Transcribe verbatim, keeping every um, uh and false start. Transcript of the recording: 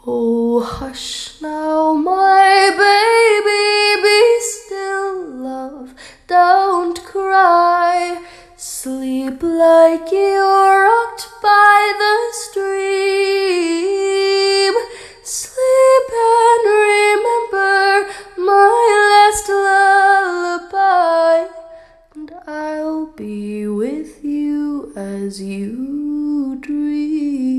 Oh, hush now, my baby, be still, love, don't cry. Sleep like you're rocked by the stream. Sleep and remember my last lullaby, and I'll be with you as you dream.